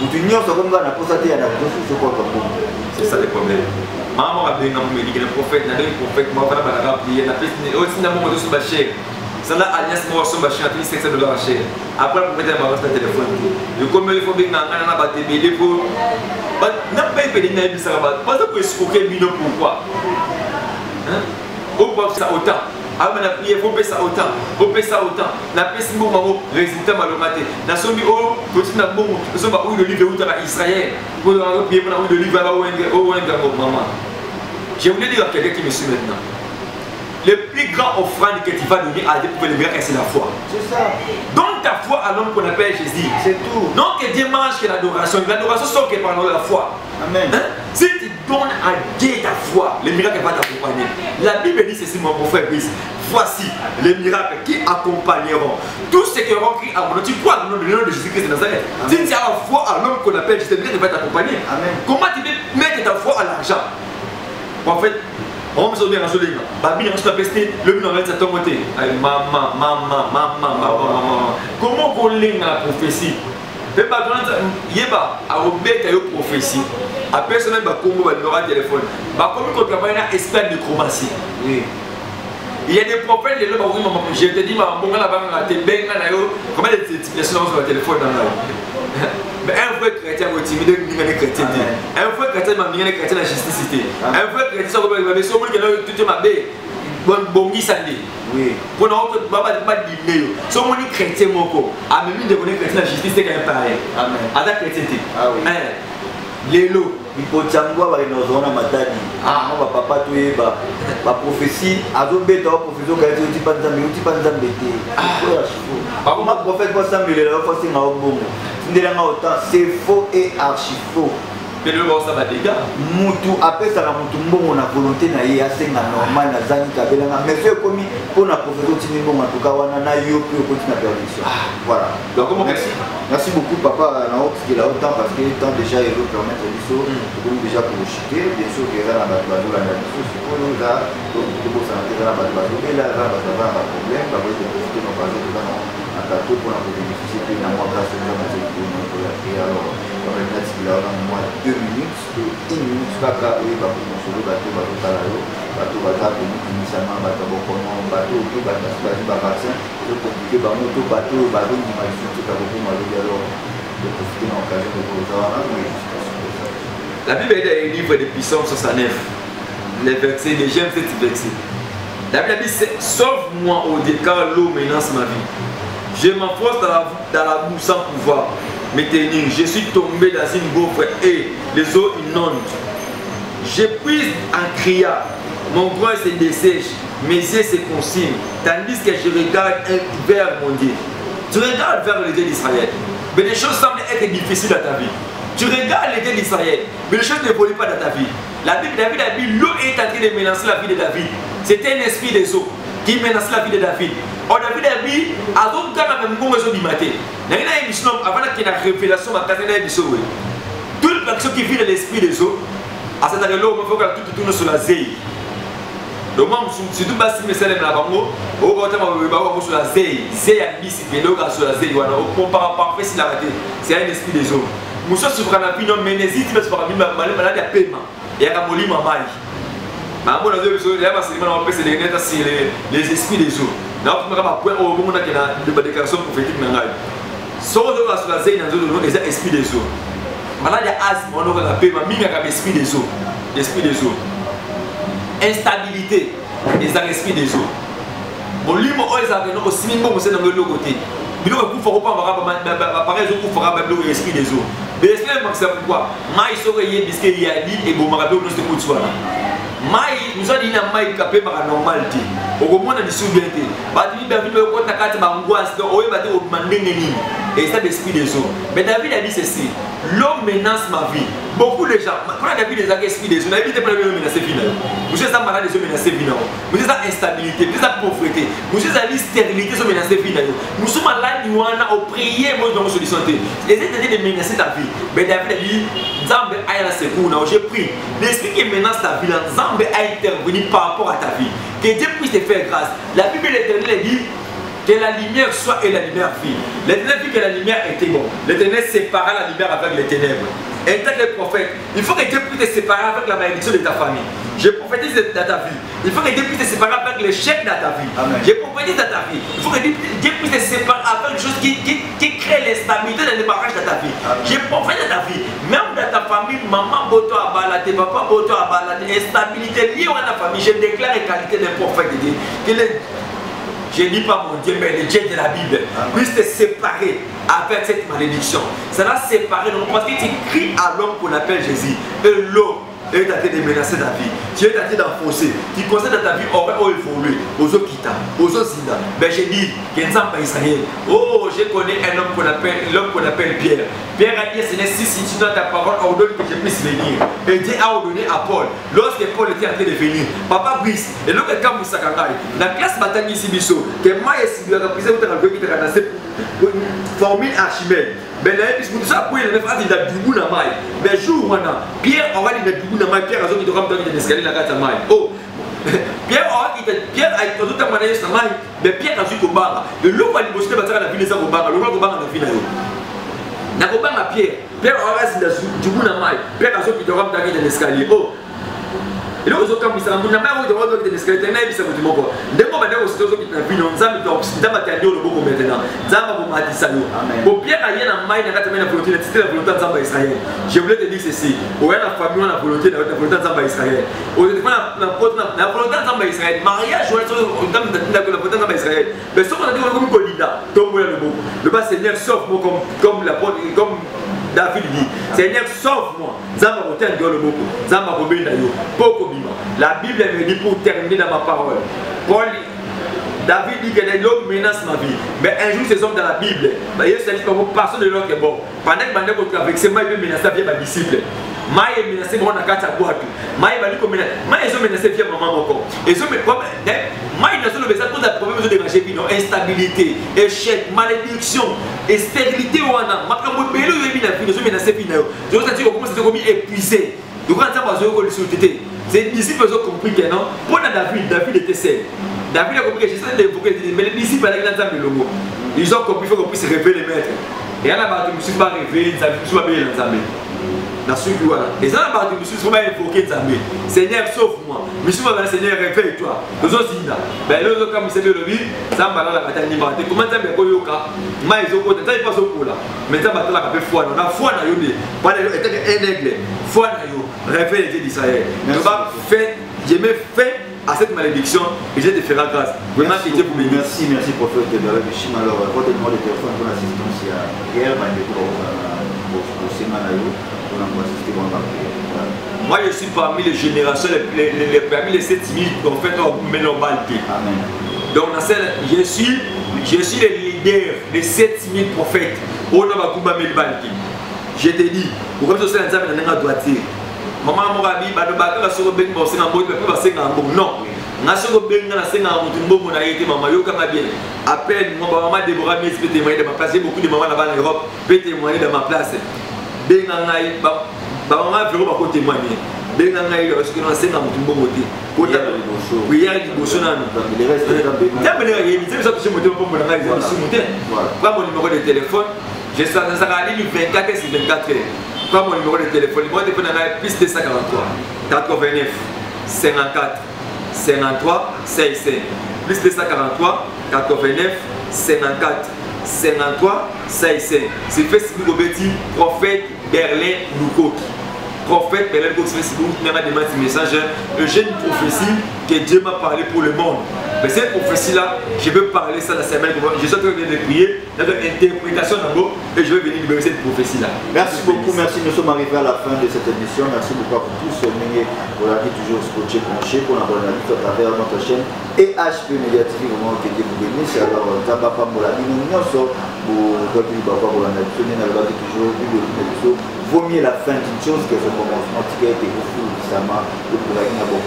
C'est ça le problème. Maman a bien me dit que le prophète n'a pas de prophète, moi pas la prier, n'a pas aussi n'a pas de soubacher. Ça là alliance moi sur bachet à $500 cher. Après le prophète m'a passé téléphone. Je comme il faut bien na battre belé pour n'a pas payé na bisa ba. Pas pour escroquer million pourquoi? Hein? Au pas ça autant. Alors on a prié, faut payer ça autant, faut payer ça autant. La paix c'est bon, résultat malheureusement. La somme oh, petit na bon, nous sommes où le livre où tu as Israël. Pour nous prier pour le livre là où maman. Je voulais dire à quelqu'un qui me suit maintenant. Le plus grand offrande que tu vas donner à Dieu pour le miracle, c'est la foi. C'est ça. Donc ta foi à l'homme qu'on appelle Jésus. C'est tout. Non que Dieu mange que l'adoration. L'adoration sort que par la foi. Amen. Hein? Si tu donnes à Dieu ta foi, le miracle va t'accompagner. La Bible dit ceci, mon frère Brice. Voici les miracles qui accompagneront tous ceux qui auront crié à mon nom. Tu crois dans le nom de Jésus-Christ de Nazareth. Si tu as la foi à l'homme qu'on appelle Jésus, le miracle va t'accompagner. Comment tu peux mettre ta foi à l'argent? En fait, on me sauve bien en solide. Babi, on se fait pester. Le but, on va être à ton côté. Maman. Comment vous l'êtes dans la prophétie? Il y a une prophétie. Après, ça même, il y a un téléphone. Comme on travaille dans l'espace de chromatie. Il y a des prophètes, je te dis, comment les multiplications sur le téléphone dans la mais un vrai chrétien, un chrétien, un vrai chrétien, un chrétien de justicité. Un vrai chrétien, tout ma bé. Bon, oui. Pour nous, on ne va pas dire si on est chrétien, à même de connaître chrétien de justice, c'est quand même pareil. Amen. À la chrétienté. Ah oui. Les lots. Il faut que nous ayons matadi. Ah, papa, tu es ma prophétie. Adobe, ta prophétie, tu pas de ma prophète, c'est faux et archi faux. Mais le bon ça va dégâts. Moutou après ça la moutou bon na volonté na ye assez normal na zani kabela mais c'est comme pour la prophétie bon en tout cas wana na yo pour continuer la perdition. Voilà. Donc merci beaucoup papa na haute qui là autant parce que tant déjà il veut permettre les choses comme déjà pour chuter bien sûr que là na ba la chose pour nous là donc pour ça na ba mais là va pas problème va vous profiter nos bases dans kato pour bénéficier de la mois grâce à Dieu. Alors, on a dit là, on a 2 minutes, 1 minute, kaka, et bah, pour nous sauver, bateau, bateau, initialement, bateau, bateau, vaccin, c'est compliqué, moto, bateau, il m'a dit tout à l'heure, alors, de profiter de l'occasion de pouvoir. La Bible est un livre de Psaume 69, les versets, les j'aime cet verset. La Bible dit, sauve-moi au dé car l'eau menace ma vie. Je m'enfonce dans la boue sans pouvoir me tenir. Je suis tombé dans une gouffre et les eaux inondent. Je puise en criant, mon groin se dessèche, mes yeux se consignent, tandis que je regarde vers mon Dieu. Tu regardes vers le Dieu d'Israël, mais les choses semblent être difficiles dans ta vie. Tu regardes le Dieu d'Israël, mais les choses n'évoluent pas dans ta vie. La Bible, David a dit, l'eau est en train de menacer la vie de David. C'était un esprit des eaux qui menaçait la vie de David. Or David a dit, avant de faire même bon réseau du matin, il y a une émission avant qu'il y ait une révélation à la émission. Toute l'action qui vit de l'esprit des eaux, à cet arrêt-là, on faut que tout tourne sur la zeille. Donc, si tout passe, mais c'est là, on va sur la zeille. Zeille a mis sur la zeille. On part parfait si la raté. C'est un esprit des eaux. Moussa sur la vie, non, mais n'hésite pas à faire malade à paiement. Et à Kamoli Mamaï. Mais à mon avis, c'est les esprits des eaux. Là, on va point au moment où on a une déclaration prophétique. Sur la zeille, on a des esprits des eaux. Malade à asthme, on aura la paiement. Minga comme esprit des eaux. Esprit des eaux. Instabilité, les esprits des eaux. Bon, lui, moi, ils ont aussi mis mon dans le côté. Il faut pas pareil, je fera même l'esprit des eaux. Mais l'esprit c'est pourquoi maïs aurait biscuit y a dit et bon marabou nous se coûte soit. Maïs nous a dit na maïs capé par normalité. Au moins on a dit souveraineté. Bah tu bien vite ko takati ba ngwas donc o ba te o mandenge ni. Et ça l'esprit des eaux. Mais David a dit ceci, l'homme menace ma vie. Beaucoup de gens, quand David des esprits des eaux, David était pas le menacer final. Vous êtes ça malade des eaux menacés final. Vous êtes ça instabilité, vous êtes ça pauvreté. Vous êtes ça stérilité sont menacés final. Nous sommes malades nous on a prié moi dans solution. Et c'est de menacer ta vie. Mais David a dit Zambe a la secours, j'ai pris. L'esprit qui menace ta vie, Zambe a intervenu par rapport à ta vie. Que Dieu puisse te faire grâce. La Bible l'Éternel dit que la lumière soit et la lumière fit. L'Éternel dit que la lumière était bon. L'Éternel sépara la lumière avec les ténèbres. En tant que prophète, il faut que Dieu puisse te séparer avec la malédiction de ta famille. Je prophétise dans ta vie. Il faut que Dieu puisse te séparer avec l'échec dans ta vie. Amen. Je prophétise dans ta vie. Il faut que Dieu puisse te séparer avec quelque chose qui crée l'instabilité dans les barrages de ta vie. Amen. Je prophétise dans ta vie. Même dans ta famille, maman boto à balader, papa boto à balader, instabilité liée à ta famille. Je déclare les qualités d'un prophète de Dieu. Je ne dis pas mon Dieu, mais le Dieu de la Bible puisse te séparer avec cette malédiction. Ça va séparer, parce que tu cries à l'homme qu'on appelle Jésus. Et l'homme est en train de menacer ta vie. Tu es en train d'enfoncer. Tu considères dans ta vie aurait évolué. Aux autres qui aux autres Zinda. Mais j'ai dit, Israël. Oh, je connais un homme qu'on appelle Pierre. Pierre a dit, Seigneur, si tu donnes ta parole, ordonne que je puisse venir. Et Dieu a ordonné à Paul. Lorsque Paul était en train de venir, Papa Brice, et lorsque Kamou Sakangai, la classe bataille ici, Bisso, que moi et Sylvia, la présidente de la République, qui a formule Archimède. Mais là, puisque tout ça, pour les phrases, il a du goût dans maille. Mais jour où Pierre aura dit du goût dans maille, Pierre a dit qu'il doit me donner des escaliers dans la gâte à maille. Oh, Pierre aura dit Pierre a dit que tout à manière sur maille, mais Pierre a dit au bar. Le loup a dit que la ville est au bar, le loup a dit que la ville n'a pas Pierre. Pierre aura dit du goût dans maille, Pierre a dit qu'il doit me donner des escaliers. Oh, et là, vous avez dit que vous avez dit que vous avez dit que vous avez dit que vous avez dit que vous avez dit que vous avez dit que vous avez dit que vous avez dit que vous avez dit que vous avez dit. Je voulais te dire ceci. Où est la famille, la volonté de Israël. Où est la volonté de Israël. Mariage, où est la volonté d'Israël. Mais ce qu'on a dit comme candidat, le bas Seigneur sauve-moi comme David dit, Seigneur sauve-moi. La Bible me dit pour terminer dans ma parole. David dit que l'homme menace ma vie. Mais un jour, ces hommes dans la Bible, il y a personne de l'homme qui est bon. Pendant que je suis avec ces mains, je menace la vie de mes disciples. mai est menacé bon na kata boîte mai bali ko menacé mai ezo menacé via maman moko ezo mais comme mai na solo besoin de problème de déranger bino instabilité échec malédiction et stérilité wana makambo belo yebi na vie ezo menacé bino je veux dire comment c'est comme épuisé donc quand ça va zo ko lisouté c'est disciples ont compris que non pour David était seul. David a compris que j'essaie d'évoquer mais les disciples allaient dans le logo. Ils ont compris qu'il faut qu'on puisse rêver les maîtres. Et à la base, je ne suis pas rêvé, je ne suis pas bien dans dans ce que voilà. Et ça, je ne suis pas invoqué Zambé. Seigneur, sauve-moi. Je suis pas Seigneur, réveille-toi. Nous aussi, ben là, comme c'est le vie, ça m'a la bataille liberté. Comment ça me koyoka? Moi, ils ont côté, ça il passe au coup là. Mais ça bataille la foi, on a foi na yoni. Pas un aigle. Foi na yo. Réveille les dieux d'Israël. Je vais faire, je me fais à cette malédiction et je te ferai grâce. Vraiment, que Dieu vous bénisse. Merci, merci prophète de la Bichim. Alors, quand tu demandes le téléphone pour l'assistance, il y a hier, pour Sémanayo. Moi je suis parmi les générations, parmi les 7000 prophètes Mélobalté. Donc je suis le leader des 7000 prophètes au Nabakuba Mélobalté. Je te dis, pourquoi je suis en train de droitier. Maman Morabi, Badobaka, sur le Bengo, c'est un mot, mais pas c'est un bon. Non. Naso benga na senga mutumbo mona yete mama yo kama bien. Appelle moi maman Déborah Mies peut témoigner de ma place. J'ai beaucoup de mamans là-bas en Europe peut témoigner de ma place. Benga ngai ba maman véro ba ko témoigner. Benga ngai parce que na senga mutumbo moté. Kota oui ya di boso na no. Il reste là. Mais il y a ça que je monte pour mona ngai je suis monté. Quoi mon numéro de téléphone? Je suis dans sa ligne 24 et 24 heures. Quoi mon numéro de téléphone? Mon téléphone est plus de 143 89 54 53 65 plus 243 89 54 53 65. C'est Facebook au petit prophète Berlin Lukoki. Prophète Berlin Lukoki Facebook n'a pas demandé ce message. J'ai une prophétie que Dieu m'a parlé pour le monde. Mais cette prophétie là, je vais parler ça la semaine. Je suis en train de prier, d'avoir une interprétation d'abord et je vais venir libérer cette prophétie là. Merci beaucoup, merci. Nous sommes arrivés à la fin de cette émission. Merci beaucoup à vous tous. Vous l'avez toujours scotché, branché pour avoir la vie à travers notre chaîne et HP Média TV. Vraiment que Dieu vous bénisse. Alors, Zamba Pambola, nous sommes pour toujours vaut mieux la fin d'une chose que ce commencement qui a été fou récemment. Vous pourrez y avoir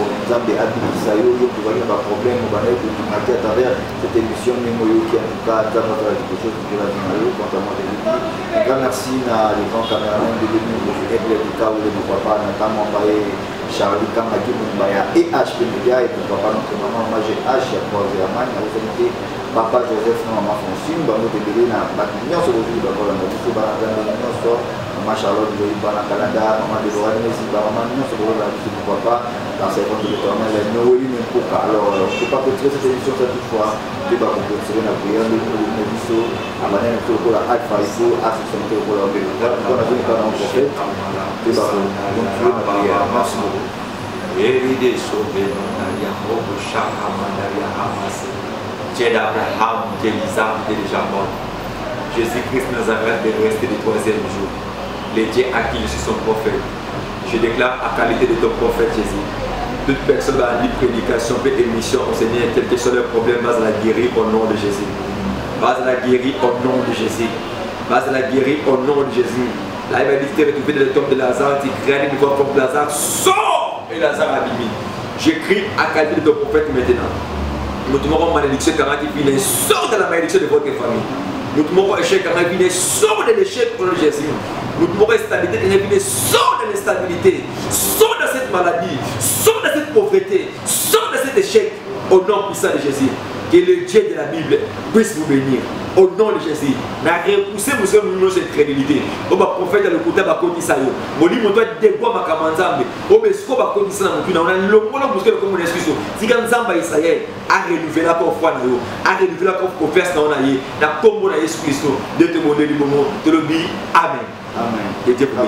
un problème à travers cette émission même qui a tout cas quelque chose de la vie quant à moi de lui. Un grand merci à les grands caméramans de l'Union de l'État où le papa notamment Charlie Kamaki Mumbaya et HP Média et pourquoi pas notre maman moi j'ai H à Croix-Zéraman à l'autorité papa Joseph maman Francine nous débélé na bakignon sur le jour d'accord on a tout banana sur maman Charlotte de Bana Canada maman de Loire Messi maman non sur le jour pourquoi pas dans ces comptes de l'éternel Noël même pour alors faut pas que cette émission cette fois tu vas continuer la prière de nous biso à manière que pour la alpha il faut assister pour la bénédiction on a vu par un prophète tu vas continuer la prière merci beaucoup. Eride sobe ya hobo shaka mandaria hamas. Dieu d'Abraham, Dieu d'Isaac, Dieu de Jacob. Jésus-Christ Nazareth de reste du troisième jour. Le Dieu à qui je suis son prophète. Je déclare à qualité de ton prophète Jésus. Toute personne dans la prédication, peut émission au Seigneur, quel que soit le problème, va la guérir au nom de Jésus. Va la guérir au nom de Jésus. Va la guérir au nom de Jésus. Là, il va dit retrouver dans le tombe de Lazare, il crée une voix comme Lazare, sort! Et Lazare a bimi. J'écris à qualité de ton prophète maintenant. Nous tomberons malédiction car il est sort de la malédiction de votre famille. Nous tomberons échec car il est sort de l'échec pour Jésus. Nous tomberons stabilité car il est sort de l'instabilité. Sort de cette maladie, sort de cette pauvreté, sort de cet échec au nom puissant de Jésus. Que le Dieu de la Bible puisse vous bénir. Au nom de Jésus. Na repousser nous cette crédibilité. Au prophète le côté ba kodisa yo. Moli moto de bois makamanzambe. Au besko ba kodisa na mukina on longo na busque comme excuse. Si kan nzamba Israël a renouvelé la foi na yo, a renouvelé la confiance na ona ye, na kombo na Jésus Christ. De te demander du moment, te le dis amen. Amen. Que Dieu vous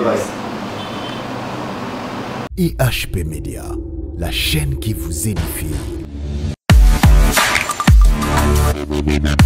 bénisse. IHP Média, la chaîne qui vous édifie.